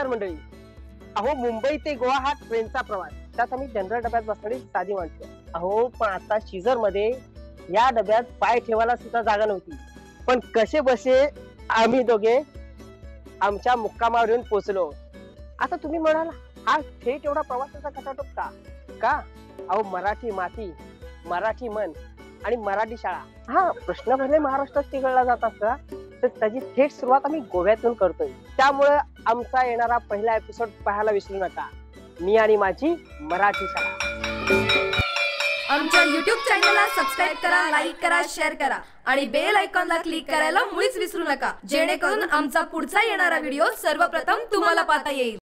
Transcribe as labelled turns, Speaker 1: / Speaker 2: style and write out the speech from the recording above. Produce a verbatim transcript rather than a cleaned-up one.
Speaker 1: मंडळी, अहो मुंबई ते गोवा हा ट्रेनचा प्रवास, त्यात आम्ही जनरल डब्यात बसणारी साधी माणसं. अहो पण आता शिजर मध्ये या डब्यात पाय ठेवायला सुद्धा जागा नव्हती, पण कसे बसे आम्ही दोघे आमच्या मुक्कामावर येऊन पोहोचलो. आता तुम्ही म्हणाल हा थेट एवढा प्रवासाचा कसा का का अहो मराठी माती, मराठी मन आणि मराठी शाळा हा प्रश्न भरले महाराष्ट्रात चिघळला जात असता, तर त्याची थेट सुरुवात आम्ही गोव्यातून करतोय. त्यामुळे आमचा येणारा पहिला एपिसोड पाहायला विसरू नका. मी आणि माझी मराठी शाळा.
Speaker 2: आमच्या यूट्यूब चॅनलला सबस्क्राइब करा, लाईक करा, शेअर करा आणि बेल आयकॉनला क्लिक करायला मुळीच विसरू नका, जेणेकरून आमचा पुढचा येणारा व्हिडिओ सर्वप्रथम तुम्हाला पाहता येईल.